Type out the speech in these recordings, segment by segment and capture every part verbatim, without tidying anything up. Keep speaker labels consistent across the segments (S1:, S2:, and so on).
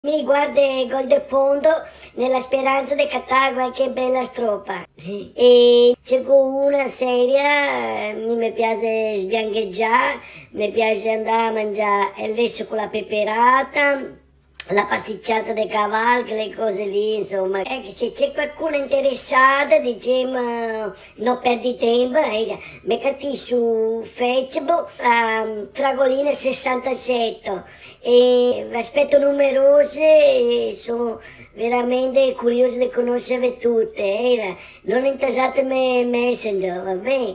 S1: Mi guarda Gol de Pondo nella speranza di cattare qualche bella strofa. E c'è una seria, mi piace sbiancheggiare, mi piace andare a mangiare il lesso con la peperata, la pasticciata di cavallo, le cose lì, insomma. E se c'è qualcuno interessato, diciamo, non perdi tempo, eh, mettiti su Facebook, um, Fragolina sessantasette, e vi aspetto numerose, e sono veramente curioso di conoscervi tutte, eh. Non intasatemi Messenger, va bene?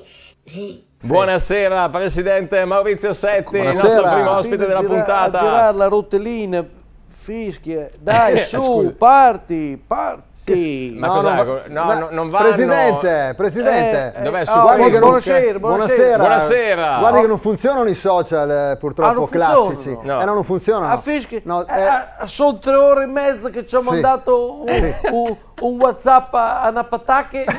S2: Buonasera Presidente Maurizio Setti,
S3: Buonasera.
S2: il nostro primo ospite della
S4: gira,
S2: puntata.
S4: A girare la rotellina, fischia, dai su,
S2: Scusi.
S4: parti, parti.
S2: Ma
S3: No,
S2: cos'è?
S3: non va-
S2: No,
S3: ma-
S2: no, non vanno...
S3: Presidente, Presidente.
S4: Eh,
S2: Dov'è
S4: eh,
S2: su
S4: oh,
S3: Guardi che non-
S4: buonasera, buonasera.
S2: Buonasera.
S3: Guardi che non funzionano i social, eh, purtroppo,
S4: Ah, non
S3: classici.
S4: funzionano?
S2: No.
S3: Eh, no, non funzionano.
S4: A fischia,
S3: No,
S4: eh,
S3: eh,
S4: eh, sono tre ore e mezza che ci ho
S3: Sì.
S4: mandato un,
S3: Sì.
S4: un- un WhatsApp a a una patacche e,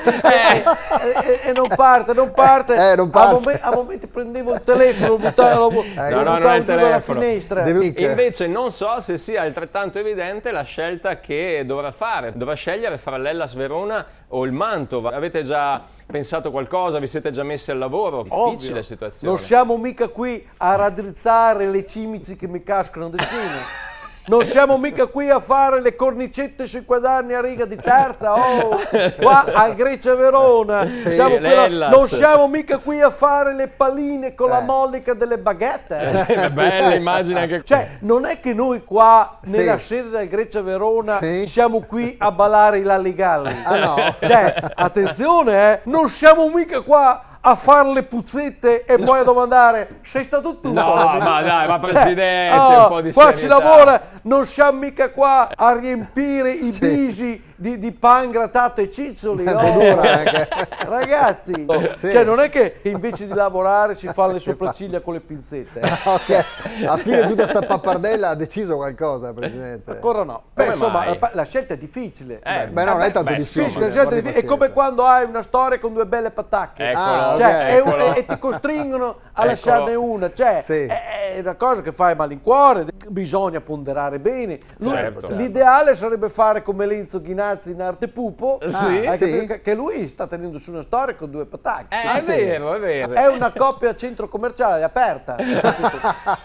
S4: e- e non parte, non parte.
S3: Eh, non parte.
S4: A, momen- a momenti prendevo il telefono, lo buttavo, lo,
S3: Eh,
S4: lo
S2: no, no,
S4: buttavo
S2: non è il
S4: giù dalla
S2: telefono.
S4: finestra.
S3: Devi-
S2: E invece non so se sia altrettanto evidente la scelta che dovrà fare. Dovrà scegliere fra l'Hellas Verona o il Mantova. Avete già pensato qualcosa? Vi siete già messi al lavoro? Difficile
S4: Ovvio.
S2: situazione.
S4: Non siamo mica qui a raddrizzare le cimici che mi cascano di cima. Non siamo mica qui a fare le cornicette sui quaderni a riga di terza. Oh, qua al Grecia Verona. Siamo qui a-
S2: l'Hellas.
S4: non siamo mica qui a fare le palline con la
S3: Eh.
S4: mollica delle baguette.
S2: Bella immagine anche...
S4: Cioè, non è che noi qua nella
S3: Sì.
S4: sede del Grecia Verona
S3: Sì.
S4: siamo qui a ballare i lalligalli.
S3: Ah, no?
S4: Cioè, attenzione, eh, non siamo mica qua a fare le puzzette e poi a domandare sei stato tu?
S2: No, ma dai, ma
S4: Cioè,
S2: Presidente,
S4: oh,
S2: un po' di
S4: qua si
S2: serietà.
S4: lavora, non siamo mica qua a riempire i
S3: Sì.
S4: bisi di, di pan grattato e ciccioli.
S3: È
S4: oh.
S3: un po' dura anche.
S4: Ragazzi,
S3: Sì.
S4: cioè non è che invece di lavorare si fa le sopracciglia con le pinzette. eh.
S3: Ok, a fine di tutta sta pappardella ha deciso qualcosa, Presidente.
S4: Ancora no. Beh,
S2: Come
S4: insomma,
S2: mai?
S4: la, la scelta è difficile.
S2: Eh,
S3: Beh, no, non è tanto
S2: beh,
S3: difficile.
S4: Sì, la scelta è, difficile. È come quando hai una storia con due belle patacche.
S2: Eccolo.
S3: Ah, ok.
S4: Cioè, è un-
S2: eccolo.
S4: e ti costringono a
S2: Eccolo.
S4: lasciarne una, cioè
S3: Sì.
S4: è è una cosa che fai a malincuore, bisogna ponderare bene. Lui-
S2: Certo.
S4: L'ideale sarebbe fare come Lenzo Ghinazzi in Arte Pupo,
S2: Sì.
S4: hai
S3: Sì.
S4: capito? Che- che lui sta tenendo su una storia con due patacche.
S2: Eh,
S3: Ah,
S2: è
S3: sì.
S2: vero, è vero.
S4: È una coppia centro commerciale aperta. Capito?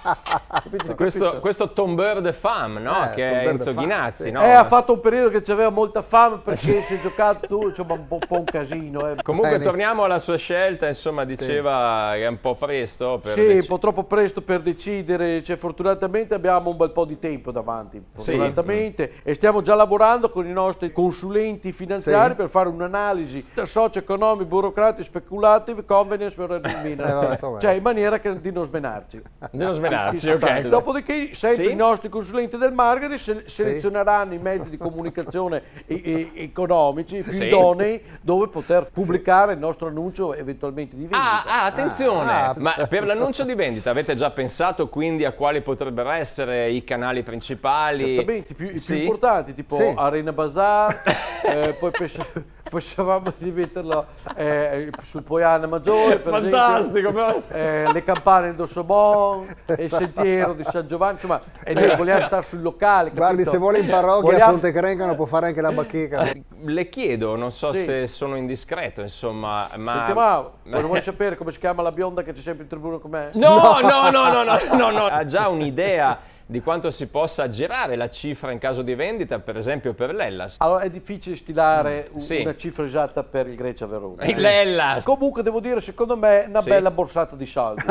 S4: Capito?
S2: Questo,
S4: Capito?
S2: questo Tombeur de Femme, no?
S3: Eh,
S2: che è
S3: Tombeur de
S2: Enzo
S3: Femme,
S2: Ghinazzi,
S3: sì.
S2: no?
S4: Eh, ha fatto un periodo che aveva molta fame perché si è giocato tu, insomma, un po', un po' un casino. eh.
S2: Comunque
S3: Bene.
S2: torniamo alla sua scelta, insomma diceva che è un po' presto per
S4: Sì, un
S2: dec-
S4: po' troppo presto per decidere, cioè, fortunatamente abbiamo un bel po' di tempo davanti,
S2: Sì.
S4: fortunatamente, e stiamo già lavorando con i nostri consulenti finanziari
S3: Sì.
S4: per fare un'analisi socio-economici, burocratici, speculative, convenience per
S3: Eh, vabbè, vabbè.
S4: cioè in maniera che, di non smenarci.
S2: di non smenarci,
S4: In sostanza.
S2: ok.
S4: Dopodiché sempre
S2: Sì.
S4: i nostri consulenti del marketing se- selezioneranno i mezzi di comunicazione e- e- economici più
S2: Sì.
S4: idonei dove poter pubblicare il nostro annuncio eventualmente di vendita.
S2: Ah, ah, attenzione,
S3: Ah,
S2: ma per l'annuncio di vendita avete già pensato quindi a quali potrebbero essere i canali principali?
S4: Certamente, i più, i più
S2: Sì?
S4: importanti, tipo
S3: Sì.
S4: Arena Bazar, eh, poi pensa- pensavamo di metterlo eh, sul Poiana Maggiore, per
S2: Fantastico,
S4: esempio,
S2: però.
S4: eh, le campane di Ossobon, il sentiero di San Giovanni, insomma, e noi vogliamo stare sul locale.
S3: Guardi,
S4: capito?
S3: se vuole in parrocchia a
S4: Vogliamo-
S3: Ponte Crencano può fare anche la bacheca.
S2: Le chiedo, non so
S4: Sì.
S2: se sono indiscreto, insomma, ma...
S4: Senti, ma non vuoi sapere come si chiama la bionda che c'è sempre in tribuna con me?
S2: No, no, no, no, no, no, no. Ha già un'idea di quanto si possa aggirare la cifra in caso di vendita, per esempio per l'Hellas?
S4: Allora è difficile stilare un-
S2: Sì.
S4: una cifra esatta per il Grecia Verona.
S2: Il Hellas!
S4: Comunque devo dire, secondo me, una
S2: Sì.
S4: bella borsata di soldi.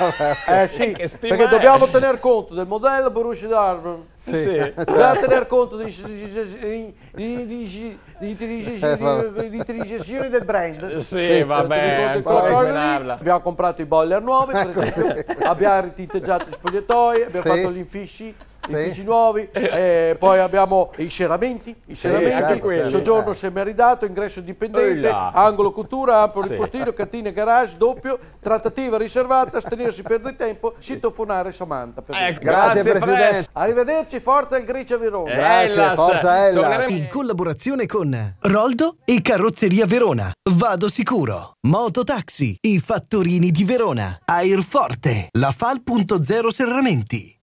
S4: eh sì,
S2: Che stima
S4: perché
S2: è?
S4: dobbiamo tener conto del modello Borussia Dortmund.
S2: Sì.
S4: Dobbiamo tener conto di, di, di, di, di,
S3: Eh, vabbè.
S4: di, di utilizzazione del brand.
S2: Sì,
S3: Sì,
S2: vabbè,
S4: Tenete conto di
S2: ancora
S4: quella cosa lì.
S2: smenarla.
S4: Abbiamo comprato i boiler nuovi, per
S3: Ecco,
S4: esempio,
S3: sì.
S4: abbiamo ritinteggiato gli spogliatoi, abbiamo
S3: Sì.
S4: fatto gli infisci.
S3: Sì.
S4: Infisci nuovi, eh, poi abbiamo i serramenti, i serramenti,
S3: anche quelli.
S4: soggiorno
S3: Eh.
S4: semeridato, ingresso indipendente,
S2: Oila.
S4: angolo cottura, ampio
S2: Sì.
S4: ripostino, cantina, garage, doppio, trattativa riservata, astenersi per del tempo, citofonare Samantha. per
S2: Ecco,
S4: esempio.
S3: Grazie,
S2: grazie,
S3: Presidente.
S2: Press.
S4: Arrivederci, forza il Grecia Verona.
S2: Eh,
S3: Grazie,
S2: Hellas.
S3: forza Hellas.
S2: Torneremo-
S5: In collaborazione con Roldo e Carrozzeria Verona. Vado sicuro. Mototaxi. I Fattorini di Verona. Airforte. La Fal punto zero Serramenti.